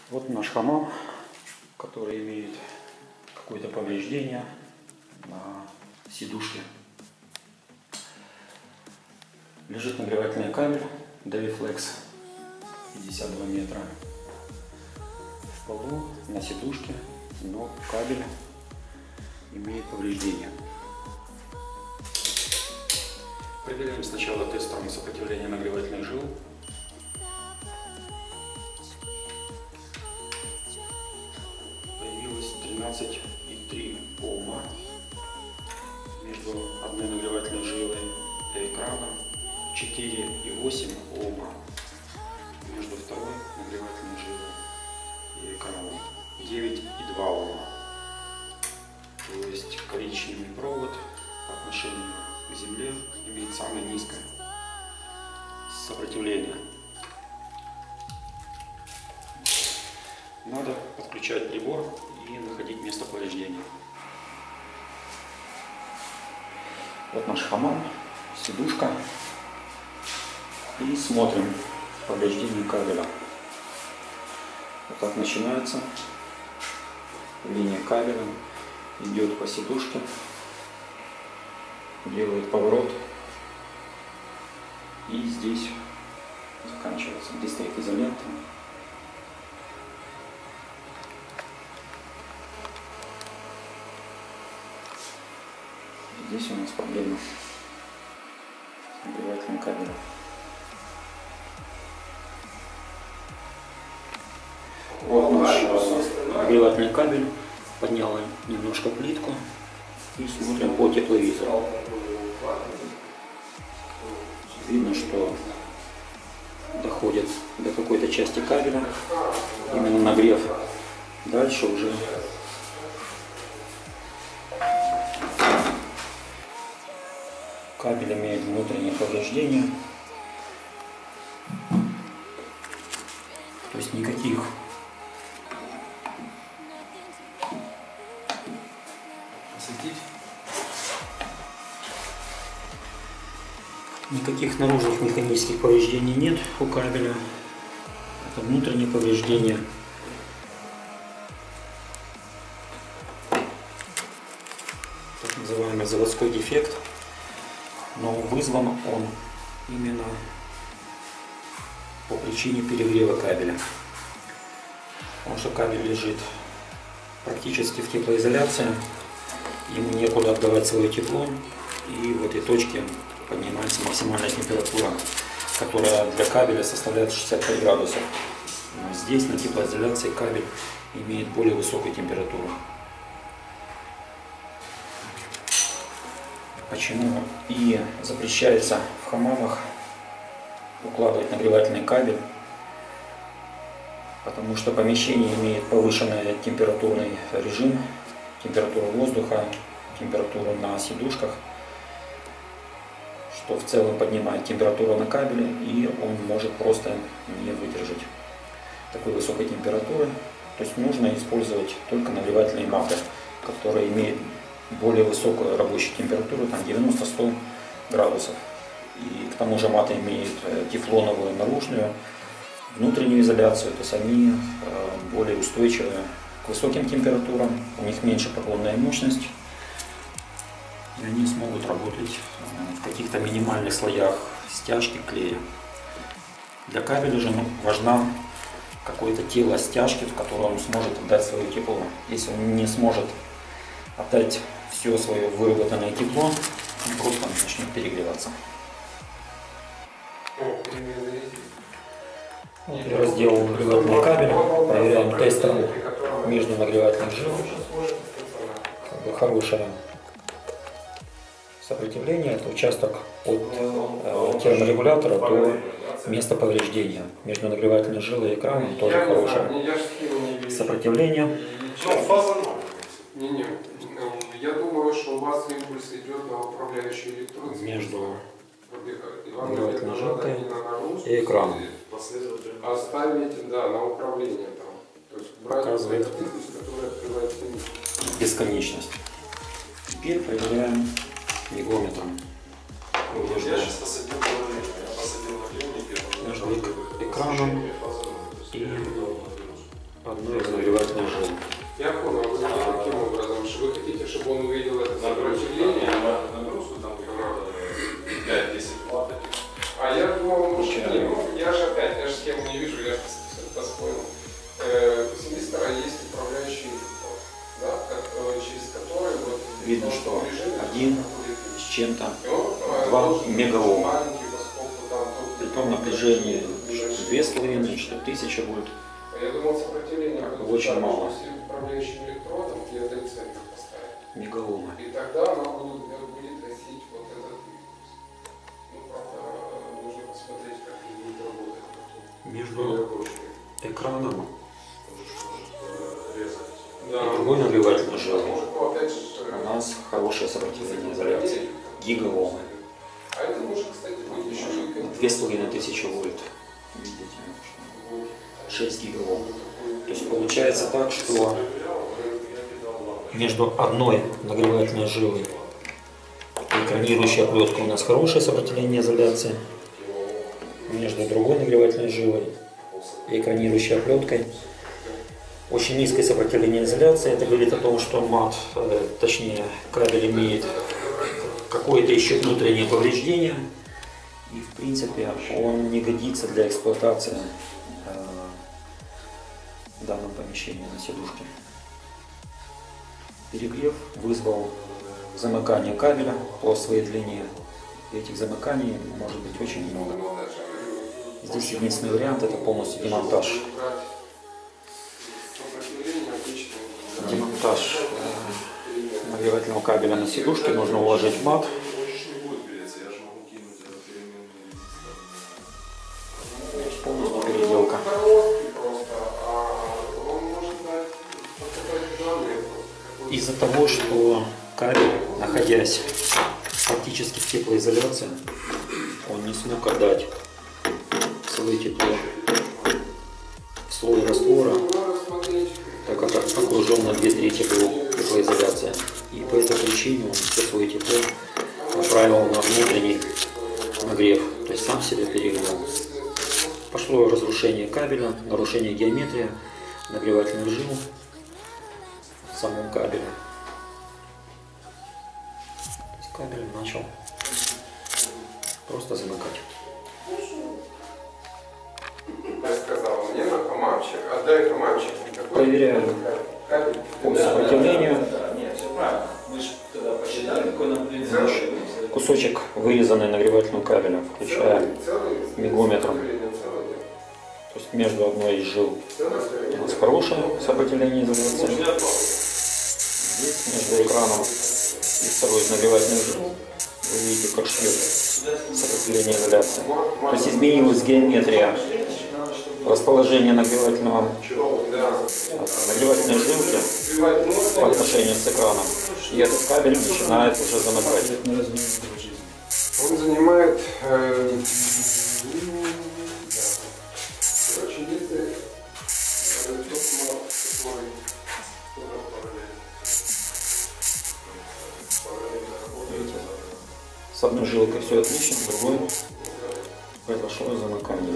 Вот наш хамам, который имеет какое-то повреждение на сидушке. Лежит нагревательный кабель Daviflex 52 метра в полу на сидушке, но кабель имеет повреждение. Проверяем сначала тестером сопротивления нагревательных жил. Появилось 13,3 Ома между одной нагревательной жилой и экраном, 4,8 Ома между второй нагревательной жилой и экраном, 9,2 Ома. То есть коричневый провод по отношению к земле имеет самое низкое сопротивление. Надо подключать прибор и находить место повреждения. Вот наш хамам, сидушка. И смотрим повреждение кабеля. Вот так начинается. Линия кабеля идет по сидушке, делает поворот. И здесь заканчивается. Здесь стоит изолента. Здесь у нас проблема с нагревательным кабелем. Вот наш нагревательный кабель. Поднял немножко плитку и смотрим по тепловизору. Видно, что доходит до какой-то части кабеля, именно нагрев. Дальше уже кабель имеет внутреннее повреждение, то есть никаких наружных механических повреждений нет у кабеля. Это внутреннее повреждение. Так называемый заводской дефект. Но вызван он именно по причине перегрева кабеля. Потому что кабель лежит практически в теплоизоляции. Ему некуда отдавать свое тепло. И в этой точке поднимается максимальная температура, которая для кабеля составляет 65 градусов. Но здесь на теплоизоляции кабель имеет более высокую температуру. Почему и запрещается в хамамах укладывать нагревательный кабель? Потому что помещение имеет повышенный температурный режим, температуру воздуха, температуру на сидушках, что в целом поднимает температуру на кабеле, и он может просто не выдержать такой высокой температуры. То есть нужно использовать только нагревательные маты, которые имеют более высокую рабочую температуру, там 90-100 градусов. И к тому же маты имеют тефлоновую наружную, внутреннюю изоляцию, то есть они более устойчивы к высоким температурам, у них меньше поклонная мощность, и они смогут работать в каких-то минимальных слоях стяжки клея. Для кабеля же важна какое-то тело стяжки, в которое он сможет отдать свое тепло. Если он не сможет отдать все свое выработанное тепло, он просто начнет перегреваться. Вот я разделал нагревательный кабель, проверяем тестером между нагревательных жил. Хорошее сопротивление, это участок от терморегулятора до места повреждения. Между нагревательной жилой и экраном тоже хорошее сопротивление. Я думаю, что у вас импульс идет на управляющий электрод. Между нагревательной жилкой и экраном. Оставить, да, на управление там. То есть Показывает импульс, который открывает бесконечность. Теперь проверяем мегометром. Между экраном и одной из нагревательных жил. Я понял, вы каким образом? Вы хотите, чтобы он увидел это сопротивление? Нагрузку там 5-10 Вт. А я думал, может, я же опять, я же схему не вижу, я поспорил. У семестра есть управляющий электрод, да, через который вот Видно, что один с чем-то 2 мегаом. При том напряжении 2,5, что 1000 вольт. Я думал, сопротивление очень мало. Управляющим электродом и АДЦ поставить. Мегаома. И тогда она будет гасить вот этот импульс. Ну, правда, нужно посмотреть, как будет работать. Между экраном Да. и другой нагревательной жилой Ну, опять же, у нас хорошее сопротивление изоляции. Гигаомы. А это может, кстати, быть еще и 2500 вольт. Видите, 6 гигаом. То есть получается так, что между одной нагревательной жилой и экранирующей оплеткой у нас хорошее сопротивление изоляции. Между другой нагревательной жилой и экранирующей оплеткой очень низкое сопротивление изоляции. Это говорит о том, что мат, точнее кабель, имеет какое-то еще внутреннее повреждение. И в принципе он не годится для эксплуатации в данном помещении на сидушке. Перегрев вызвал замыкание кабеля по своей длине. И этих замыканий может быть очень много. Здесь единственный вариант — это полностью демонтаж. Демонтаж нагревательного кабеля на сидушке. Нужно уложить мат. Полностью переделка. Из-за того, что кабель, находясь фактически в теплоизоляции, он не смог отдать свое тепло в слой раствора, так как окружен на 2/3 теплоизоляция. И по этой причине он все свое тепло направил на внутренний нагрев, то есть сам себя перегрел. Пошло разрушение кабеля, нарушение геометрии нагревательных жил в самом кабеле. То есть кабель начал просто замыкать. Я сказал, мне на комамчик, отдай комамчик. Проверяю по сопротивлению. Нет, все правильно. Мы же тогда посчитали, какой нам принцип. Кусочек вырезанный нагревательного кабеля, включая мегаметром. То есть между одной из жил у нас хорошее сопротивление изоляции. Здесь между экраном и второй из нагревательных жил вы видите, как шьет сопротивление изоляции. То есть изменилась геометрия расположения нагревательной жилки по отношению с экраном. И этот кабель начинает уже замыкать. Он занимает с одной жилкой все отлично, с другой произошло замыкание.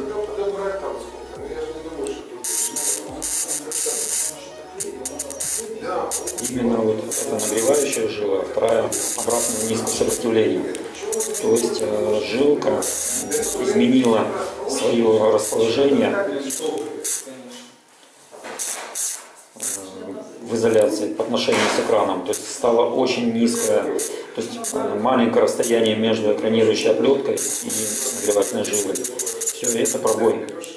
Именно вот эта нагревающая жила, вторая обратно низкое сопротивление. То есть жилка изменила свое расположение в изоляции по отношению с экраном. То есть стало очень низкое, то есть маленькое расстояние между экранирующей оплеткой и нагревательной жилой. Все, это пробой.